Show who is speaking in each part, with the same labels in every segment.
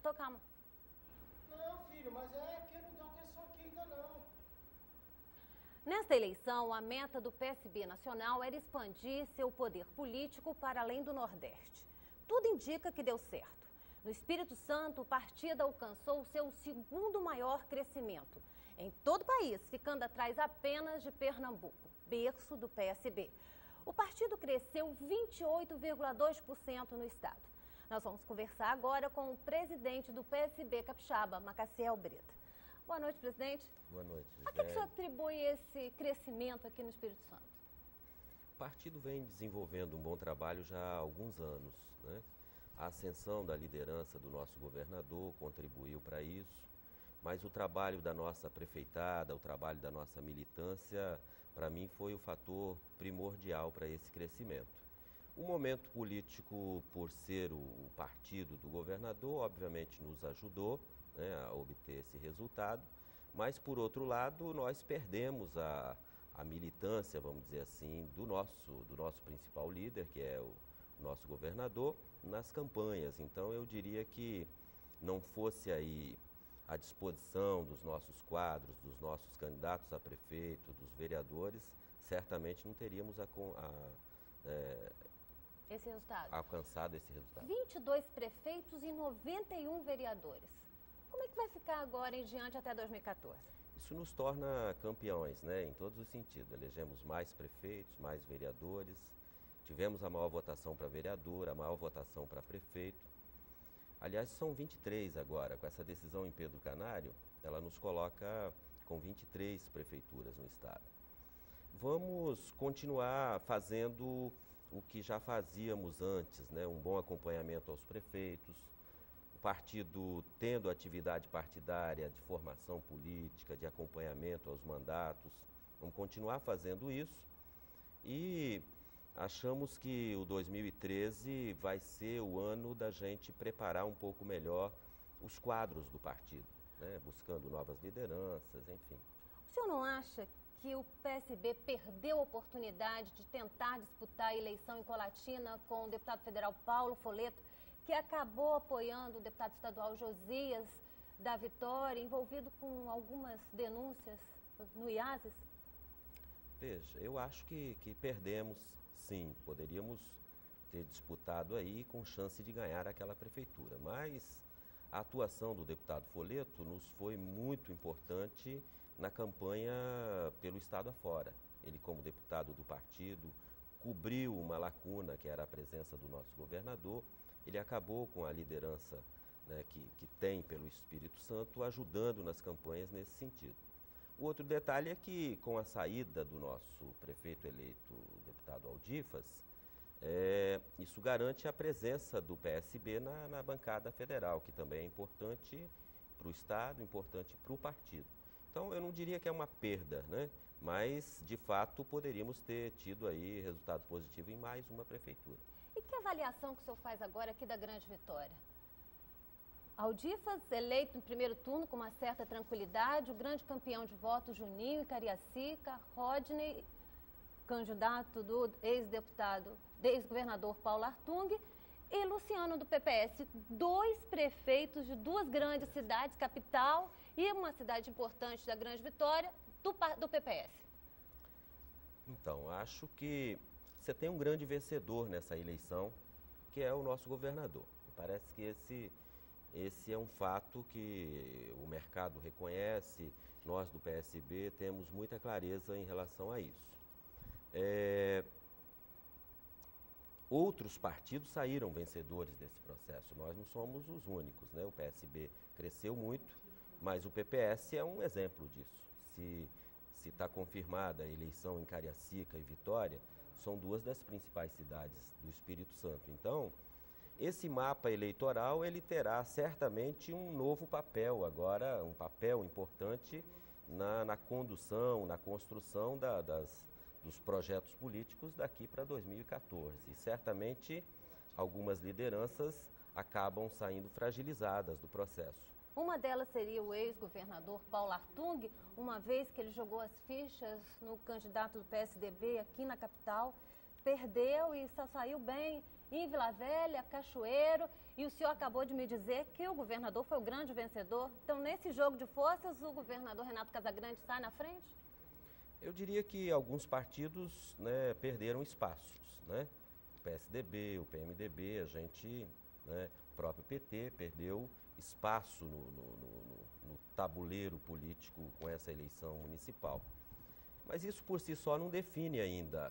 Speaker 1: Doutor, calma.
Speaker 2: Não, filho, mas é que eu não dou atenção aqui ainda não.
Speaker 1: Nesta eleição, a meta do PSB nacional era expandir seu poder político para além do Nordeste. Tudo indica que deu certo. No Espírito Santo, o partido alcançou seu segundo maior crescimento em todo o país, ficando atrás apenas de Pernambuco, berço do PSB. O partido cresceu 28,2% no estado. Nós vamos conversar agora com o presidente do PSB Capixaba, Macaciel Brita. Boa noite, presidente.
Speaker 3: Boa noite,
Speaker 1: A que o senhor atribui esse crescimento aqui no Espírito Santo?
Speaker 3: O partido vem desenvolvendo um bom trabalho já há alguns anos, né? A ascensão da liderança do nosso governador contribuiu para isso, mas o trabalho da nossa prefeitada, o trabalho da nossa militância, para mim foi o fator primordial para esse crescimento. O momento político, por ser o partido do governador, obviamente nos ajudou, né, a obter esse resultado, mas por outro lado nós perdemos a militância, vamos dizer assim, do nosso principal líder, que é o nosso governador, nas campanhas. Então eu diria que não fosse aí a disposição dos nossos quadros, dos nossos candidatos a prefeito, dos vereadores, certamente não teríamos
Speaker 1: Esse resultado?
Speaker 3: alcançado esse resultado.
Speaker 1: 22 prefeitos e 91 vereadores. Como é que vai ficar agora em diante até 2014?
Speaker 3: Isso nos torna campeões, né, em todos os sentidos. Elegemos mais prefeitos, mais vereadores, tivemos a maior votação para vereador, a maior votação para prefeito. Aliás, são 23 agora. Com essa decisão em Pedro Canário, ela nos coloca com 23 prefeituras no estado. Vamos continuar fazendo o que já fazíamos antes, né? Um bom acompanhamento aos prefeitos, o partido tendo atividade partidária de formação política, de acompanhamento aos mandatos. Vamos continuar fazendo isso e achamos que o 2013 vai ser o ano da gente preparar um pouco melhor os quadros do partido, né? Buscando novas lideranças, enfim.
Speaker 1: O senhor não acha que o PSB perdeu a oportunidade de tentar disputar a eleição em Colatina com o deputado federal Paulo Folleto, que acabou apoiando o deputado estadual Josias da Vitória, envolvido com algumas denúncias no IASES?
Speaker 3: Veja, eu acho que perdemos, sim. Poderíamos ter disputado aí com chance de ganhar aquela prefeitura, mas a atuação do deputado Folleto nos foi muito importante na campanha pelo estado afora. Ele, como deputado do partido, cobriu uma lacuna que era a presença do nosso governador. Ele acabou com a liderança, né, que tem pelo Espírito Santo, ajudando nas campanhas nesse sentido. O outro detalhe é que, com a saída do nosso prefeito eleito, o deputado Aldifas, isso garante a presença do PSB na bancada federal, que também é importante para o estado, importante para o partido. Então, eu não diria que é uma perda, né? Mas, de fato, poderíamos ter tido aí resultado positivo em mais uma prefeitura.
Speaker 1: E que avaliação que o senhor faz agora aqui da Grande Vitória? Aldifas, eleito no primeiro turno com uma certa tranquilidade, o grande campeão de votos, Juninho e Cariacica, Rodney, candidato do ex-governador Paulo Artung, e Luciano do PPS, dois prefeitos de duas grandes cidades, capital e uma cidade importante da Grande Vitória, do PPS.
Speaker 3: Então, acho que você tem um grande vencedor nessa eleição, que é o nosso governador. Parece que esse é um fato que o mercado reconhece, nós do PSB temos muita clareza em relação a isso. Outros partidos saíram vencedores desse processo, nós não somos os únicos, né? O PSB cresceu muito, mas o PPS é um exemplo disso. Se está confirmada a eleição em Cariacica e Vitória, são duas das principais cidades do Espírito Santo. Então, esse mapa eleitoral, ele terá certamente um novo papel agora, um papel importante na condução, na construção dos projetos políticos daqui para 2014. E certamente algumas lideranças acabam saindo fragilizadas do processo.
Speaker 1: Uma delas seria o ex-governador Paulo Artung, uma vez que ele jogou as fichas no candidato do PSDB aqui na capital, perdeu e só saiu bem em Vila Velha, Cachoeiro, e o senhor acabou de me dizer que o governador foi o grande vencedor. Então, nesse jogo de forças, o governador Renato Casagrande sai na frente?
Speaker 3: Eu diria que alguns partidos, né, perderam espaços, né? O PSDB, o PMDB, a gente, né, o próprio PT perdeu espaço no tabuleiro político com essa eleição municipal. Mas isso por si só não define ainda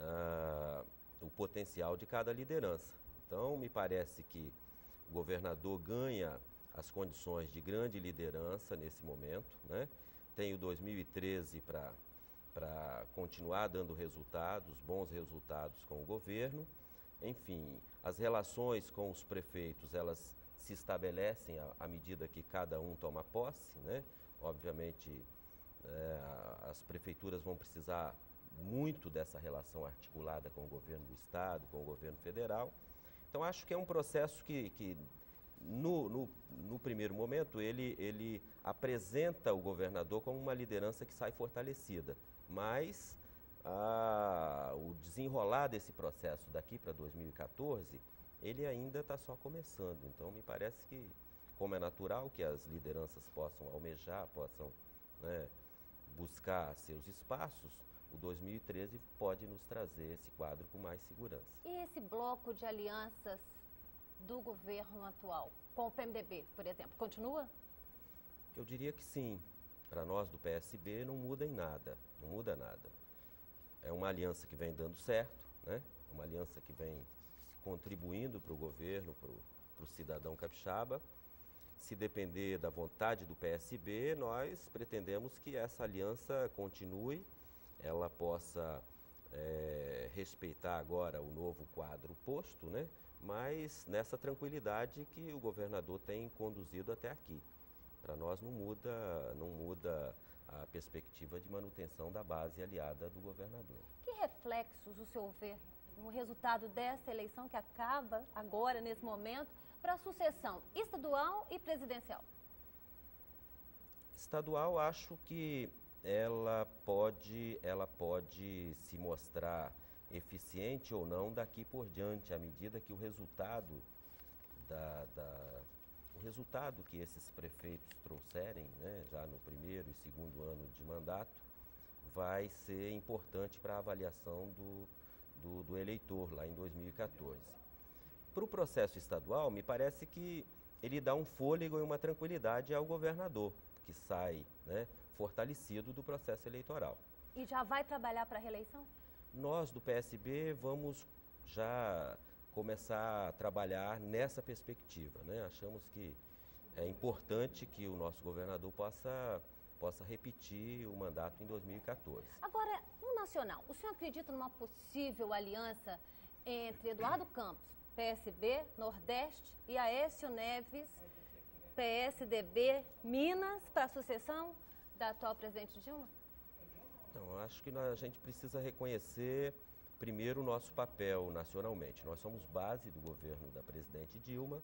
Speaker 3: o potencial de cada liderança. Então, me parece que o governador ganha as condições de grande liderança nesse momento, né? Tem o 2013 para continuar dando resultados, bons resultados com o governo. Enfim, as relações com os prefeitos, elas se estabelecem à medida que cada um toma posse, né? Obviamente, as prefeituras vão precisar muito dessa relação articulada com o governo do estado, com o governo federal. Então, acho que é um processo que no primeiro momento, ele apresenta o governador como uma liderança que sai fortalecida. Mas o desenrolar desse processo daqui para 2014, ele ainda está só começando. Então, me parece que, como é natural que as lideranças possam almejar, possam, né, buscar seus espaços, o 2013 pode nos trazer esse quadro com mais segurança.
Speaker 1: E esse bloco de alianças do governo atual, com o PMDB, por exemplo, continua?
Speaker 3: Eu diria que sim. Para nós do PSB não muda em nada, não muda nada. É uma aliança que vem dando certo, né? Uma aliança que vem contribuindo para o governo, para o cidadão capixaba. Se depender da vontade do PSB, nós pretendemos que essa aliança continue, ela possa respeitar agora o novo quadro posto, né? Mas nessa tranquilidade que o governador tem conduzido até aqui. Para nós não muda a perspectiva de manutenção da base aliada do governador.
Speaker 1: Que reflexos o senhor vê no resultado dessa eleição que acaba agora, nesse momento, para a sucessão estadual e presidencial?
Speaker 3: Estadual, acho que ela pode se mostrar eficiente ou não daqui por diante, à medida que o resultado o resultado que esses prefeitos trouxerem, né, já no primeiro e segundo ano de mandato, vai ser importante para a avaliação do eleitor lá em 2014. Para o processo estadual, me parece que ele dá um fôlego e uma tranquilidade ao governador, que sai, né, fortalecido do processo eleitoral.
Speaker 1: E já vai trabalhar para a reeleição?
Speaker 3: Nós do PSB vamos já começar a trabalhar nessa perspectiva, né? Achamos que é importante que o nosso governador possa repetir o mandato em 2014.
Speaker 1: Agora, no nacional, o senhor acredita numa possível aliança entre Eduardo Campos, PSB, Nordeste, e Aécio Neves, PSDB, Minas, para a sucessão da atual presidente Dilma?
Speaker 3: Não, acho que a gente precisa reconhecer primeiro o nosso papel nacionalmente. Nós somos base do governo da presidente Dilma.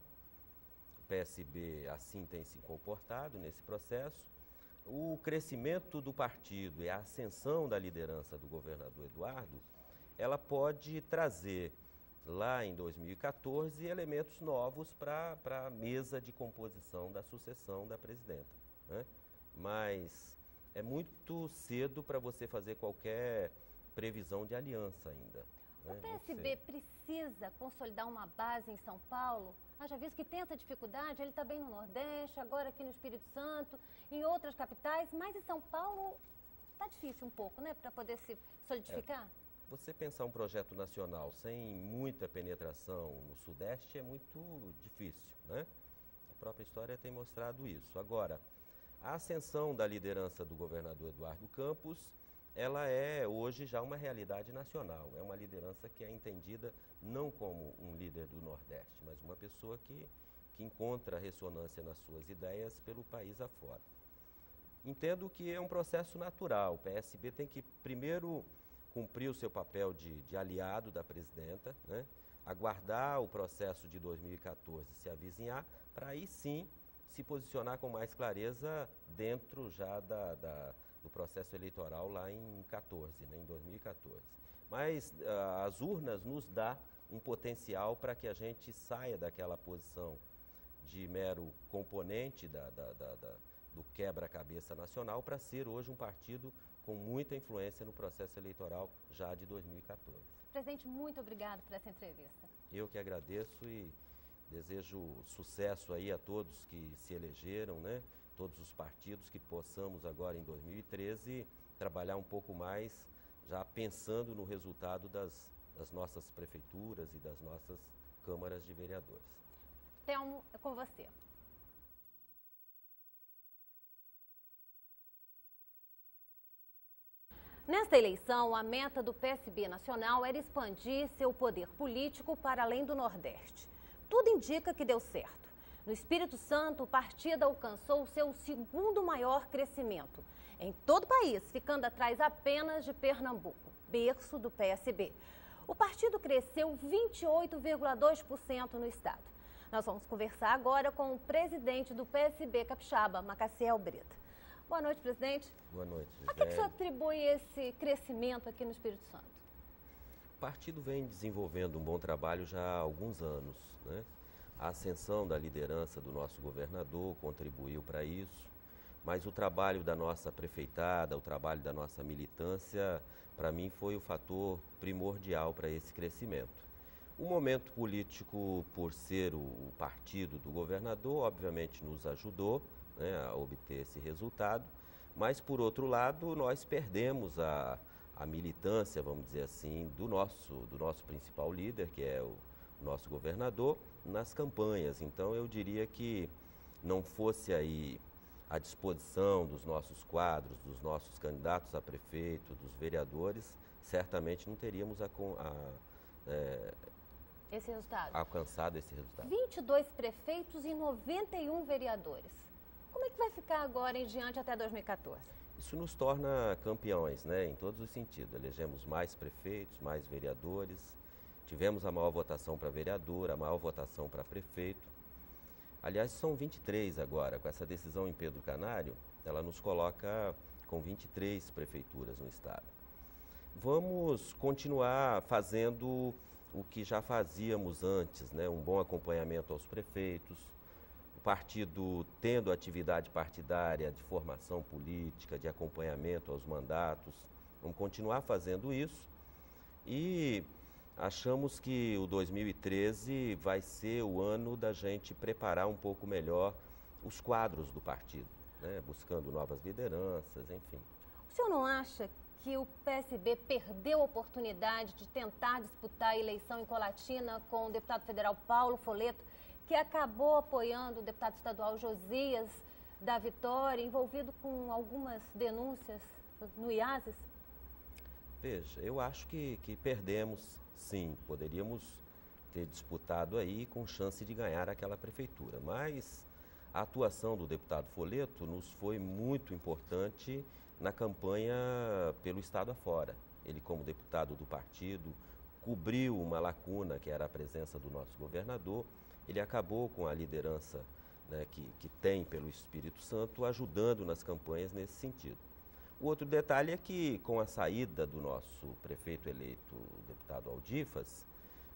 Speaker 3: O PSB assim tem se comportado nesse processo. O crescimento do partido e a ascensão da liderança do governador Eduardo, ela pode trazer lá em 2014 elementos novos para a mesa de composição da sucessão da presidenta, né? Mas é muito cedo para você fazer qualquer previsão de aliança ainda.
Speaker 1: O PSB precisa consolidar uma base em São Paulo? Haja visto que tem essa dificuldade, ele está bem no Nordeste, agora aqui no Espírito Santo, em outras capitais, mas em São Paulo está difícil um pouco, né, para poder se solidificar?
Speaker 3: Você pensar um projeto nacional sem muita penetração no Sudeste é muito difícil, né? A própria história tem mostrado isso. Agora, a ascensão da liderança do governador Eduardo Campos, ela é hoje já uma realidade nacional. É uma liderança que é entendida não como um líder do Nordeste, mas uma pessoa que encontra ressonância nas suas ideias pelo país afora. Entendo que é um processo natural. O PSB tem que primeiro cumprir o seu papel de aliado da presidenta, né? Aguardar o processo de 2014 se avizinhar, para aí sim se posicionar com mais clareza dentro já do processo eleitoral lá em 14, né, em 2014. Mas as urnas nos dá um potencial para que a gente saia daquela posição de mero componente do quebra-cabeça nacional para ser hoje um partido com muita influência no processo eleitoral já de 2014.
Speaker 1: Presidente, muito obrigado por essa entrevista.
Speaker 3: Eu que agradeço e desejo sucesso aí a todos que se elegeram, né? Todos os partidos, que possamos agora em 2013 trabalhar um pouco mais, já pensando no resultado das nossas prefeituras e das nossas câmaras de vereadores.
Speaker 1: Telmo, é com você. Nesta eleição, a meta do PSB nacional era expandir seu poder político para além do Nordeste. Tudo indica que deu certo. No Espírito Santo, o partido alcançou seu segundo maior crescimento em todo o país, ficando atrás apenas de Pernambuco, berço do PSB. O partido cresceu 28,2% no estado. Nós vamos conversar agora com o presidente do PSB Capixaba, Macaciel Breda. Boa noite, presidente.
Speaker 3: Boa noite, Gisele.
Speaker 1: A que o senhor atribui esse crescimento aqui no Espírito Santo?
Speaker 3: O partido vem desenvolvendo um bom trabalho já há alguns anos, né? A ascensão da liderança do nosso governador contribuiu para isso, mas o trabalho da nossa prefeitada, o trabalho da nossa militância, para mim foi o fator primordial para esse crescimento. O momento político, por ser o partido do governador, obviamente nos ajudou, né, a obter esse resultado, mas por outro lado nós perdemos a militância, vamos dizer assim, do nosso principal líder, que é o nosso governador, nas campanhas. Então eu diria que não fosse aí a disposição dos nossos quadros, dos nossos candidatos a prefeito, dos vereadores, certamente não teríamos
Speaker 1: esse resultado.
Speaker 3: Alcançado esse resultado.
Speaker 1: 22 prefeitos e 91 vereadores. Como é que vai ficar agora em diante até 2014?
Speaker 3: Isso nos torna campeões, né, em todos os sentidos. Elegemos mais prefeitos, mais vereadores, tivemos a maior votação para vereador, a maior votação para prefeito. Aliás, são 23 agora. Com essa decisão em Pedro Canário, ela nos coloca com 23 prefeituras no estado. Vamos continuar fazendo o que já fazíamos antes, né, um bom acompanhamento aos prefeitos, partido tendo atividade partidária de formação política, de acompanhamento aos mandatos. Vamos continuar fazendo isso e achamos que o 2013 vai ser o ano da gente preparar um pouco melhor os quadros do partido, né? Buscando novas lideranças, enfim.
Speaker 1: O senhor não acha que o PSB perdeu a oportunidade de tentar disputar a eleição em Colatina com o deputado federal Paulo Folleto, que acabou apoiando o deputado estadual Josias da Vitória, envolvido com algumas denúncias no IASES?
Speaker 3: Veja, eu acho que perdemos, sim. Poderíamos ter disputado aí com chance de ganhar aquela prefeitura, mas a atuação do deputado Folleto nos foi muito importante na campanha pelo estado afora. Ele, como deputado do partido, cobriu uma lacuna que era a presença do nosso governador. Ele acabou com a liderança, né, que tem pelo Espírito Santo, ajudando nas campanhas nesse sentido. O outro detalhe é que, com a saída do nosso prefeito eleito, o deputado Aldifas,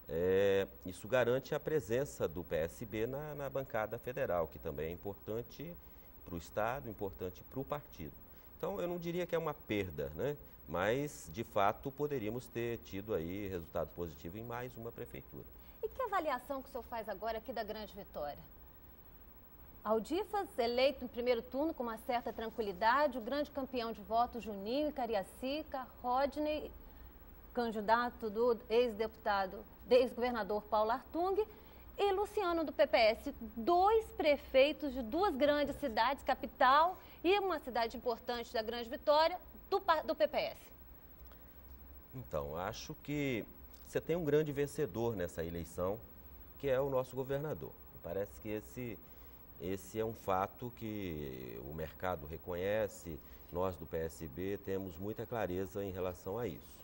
Speaker 3: isso garante a presença do PSB na bancada federal, que também é importante para o estado, importante para o partido. Então, eu não diria que é uma perda, né? Mas, de fato, poderíamos ter tido aí resultado positivo em mais uma prefeitura.
Speaker 1: E que avaliação que o senhor faz agora aqui da Grande Vitória? Aldifas, eleito em primeiro turno com uma certa tranquilidade, o grande campeão de votos, Juninho e Cariacica, Rodney, candidato do ex-governador Paulo Artung, e Luciano do PPS, dois prefeitos de duas grandes cidades, capital e uma cidade importante da Grande Vitória, do PPS.
Speaker 3: Então, acho que você tem um grande vencedor nessa eleição, que é o nosso governador. Parece que esse é um fato que o mercado reconhece, nós do PSB temos muita clareza em relação a isso.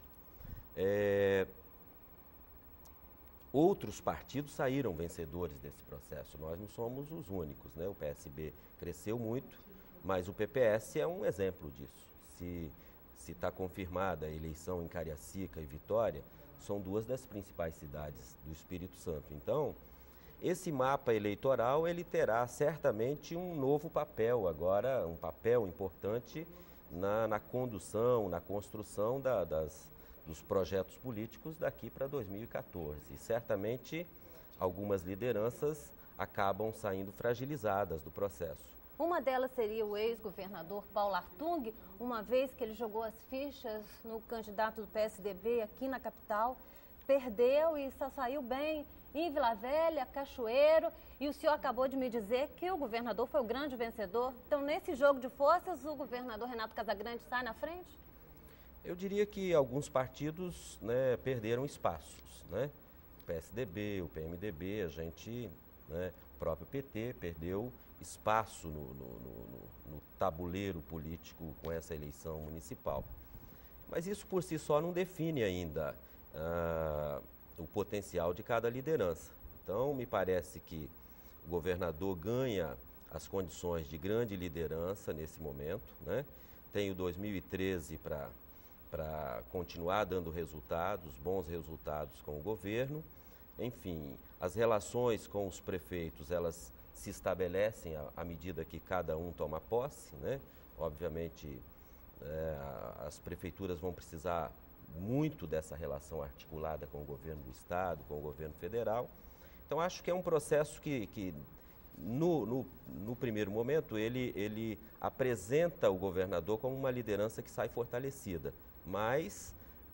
Speaker 3: Outros partidos saíram vencedores desse processo, nós não somos os únicos, né? O PSB cresceu muito, mas o PPS é um exemplo disso. se está confirmada a eleição em Cariacica e Vitória, são duas das principais cidades do Espírito Santo. Então, esse mapa eleitoral, ele terá certamente um novo papel agora, um papel importante na condução, na construção dos projetos políticos daqui para 2014. E certamente algumas lideranças acabam saindo fragilizadas do processo.
Speaker 1: Uma delas seria o ex-governador Paulo Artung, uma vez que ele jogou as fichas no candidato do PSDB aqui na capital, perdeu e só saiu bem em Vila Velha, Cachoeiro, e o senhor acabou de me dizer que o governador foi o grande vencedor. Então, nesse jogo de forças, o governador Renato Casagrande sai na frente?
Speaker 3: Eu diria que alguns partidos, né, perderam espaços, né? O PSDB, o PMDB, a gente, né, o próprio PT perdeu espaço no tabuleiro político com essa eleição municipal. Mas isso por si só não define ainda o potencial de cada liderança. Então, me parece que o governador ganha as condições de grande liderança nesse momento, né? Tem o 2013 para continuar dando resultados, bons resultados com o governo. Enfim, as relações com os prefeitos, elas se estabelecem à medida que cada um toma posse, né? Obviamente, as prefeituras vão precisar muito dessa relação articulada com o governo do estado, com o governo federal. Então, acho que é um processo que no primeiro momento, ele apresenta o governador como uma liderança que sai fortalecida, mas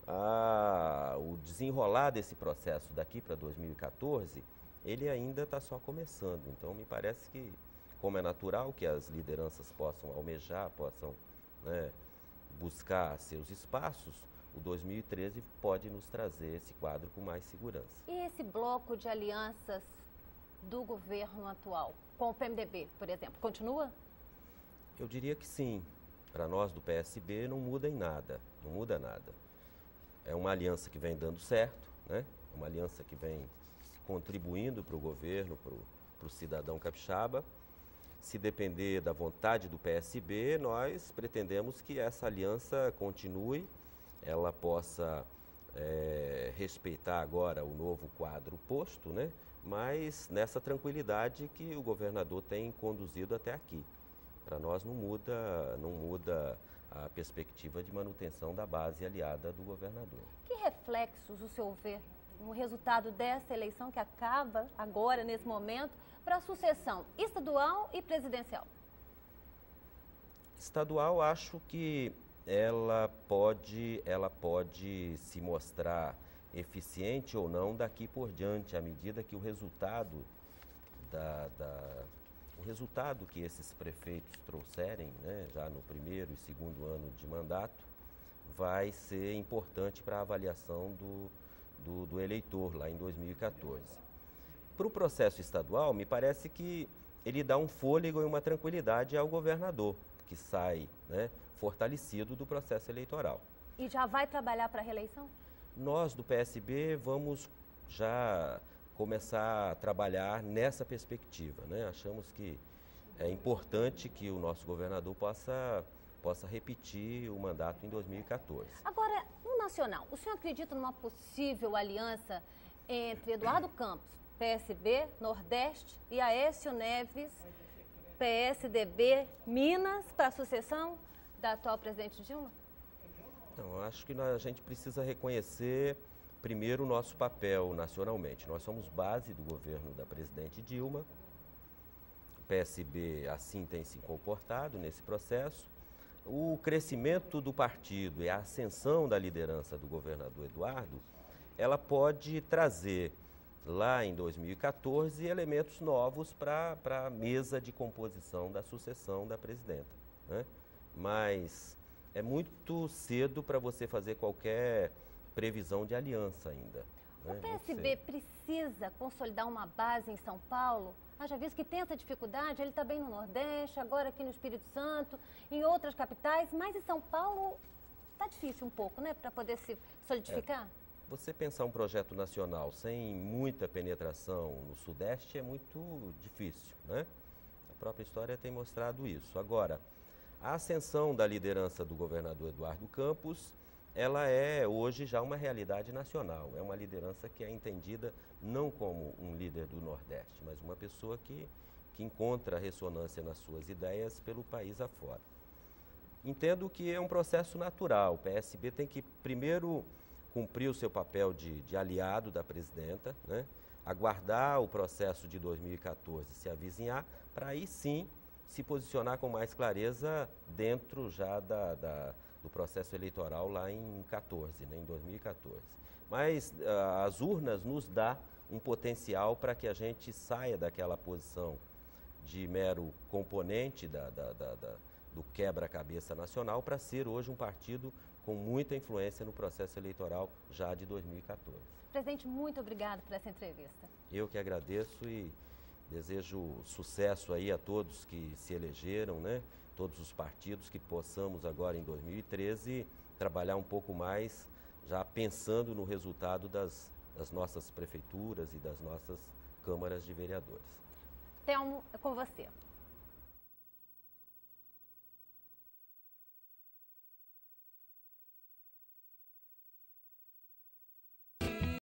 Speaker 3: o desenrolar desse processo daqui para 2014, ele ainda está só começando. Então, me parece que, como é natural que as lideranças possam almejar, possam, né, buscar seus espaços, o 2013 pode nos trazer esse quadro com mais segurança.
Speaker 1: E esse bloco de alianças do governo atual, com o PMDB, por exemplo, continua?
Speaker 3: Eu diria que sim. Para nós do PSB não muda em nada, não muda nada. É uma aliança que vem dando certo, né? Uma aliança que vem contribuindo para o governo, para o cidadão capixaba. Se depender da vontade do PSB, nós pretendemos que essa aliança continue, ela possa respeitar agora o novo quadro posto, né? Mas nessa tranquilidade que o governador tem conduzido até aqui. Para nós não muda a perspectiva de manutenção da base aliada do governador.
Speaker 1: Que reflexos o senhor vê no resultado dessa eleição que acaba agora, nesse momento, para a sucessão estadual e presidencial?
Speaker 3: Estadual, acho que ela pode se mostrar eficiente ou não daqui por diante, à medida que o resultado o resultado que esses prefeitos trouxerem, né, já no primeiro e segundo ano de mandato, vai ser importante para a avaliação do eleitor lá em 2014. Para o processo estadual, me parece que ele dá um fôlego e uma tranquilidade ao governador, que sai, né, fortalecido do processo eleitoral.
Speaker 1: E já vai trabalhar para a reeleição?
Speaker 3: Nós do PSB vamos já começar a trabalhar nessa perspectiva, né? Achamos que é importante que o nosso governador possa repetir o mandato em 2014.
Speaker 1: Agora, no nacional, o senhor acredita numa possível aliança entre Eduardo Campos, PSB, Nordeste, e Aécio Neves, PSDB, Minas, para a sucessão da atual presidente Dilma?
Speaker 3: Não, acho que a gente precisa reconhecer primeiro o nosso papel nacionalmente. Nós somos base do governo da presidente Dilma. O PSB assim tem se comportado nesse processo. O crescimento do partido e a ascensão da liderança do governador Eduardo, ela pode trazer lá em 2014 elementos novos para a mesa de composição da sucessão da presidenta, né? Mas é muito cedo para você fazer qualquer previsão de aliança ainda.
Speaker 1: O PSB precisa consolidar uma base em São Paulo? Haja visto que tem essa dificuldade, ele está bem no Nordeste, agora aqui no Espírito Santo, em outras capitais, mas em São Paulo está difícil um pouco, né, para poder se solidificar?
Speaker 3: Você pensar um projeto nacional sem muita penetração no Sudeste é muito difícil, né? A própria história tem mostrado isso. Agora, A ascensão da liderança do governador Eduardo Campos, ela é hoje já uma realidade nacional. É uma liderança que é entendida não como um líder do Nordeste, mas uma pessoa que encontra ressonância nas suas ideias pelo país afora. Entendo que é um processo natural. O PSB tem que primeiro cumprir o seu papel de aliado da presidenta, né? Aguardar o processo de 2014 se avizinhar, para aí sim se posicionar com mais clareza dentro já do processo eleitoral lá em 14, né, em 2014. Mas as urnas nos dá um potencial para que a gente saia daquela posição de mero componente do quebra-cabeça nacional para ser hoje um partido com muita influência no processo eleitoral já de 2014.
Speaker 1: Presidente, muito obrigado por essa entrevista.
Speaker 3: Eu que agradeço e desejo sucesso aí a todos que se elegeram, né? Todos os partidos, que possamos agora em 2013 trabalhar um pouco mais, já pensando no resultado das nossas prefeituras e das nossas câmaras de vereadores.
Speaker 1: Telmo, é com você.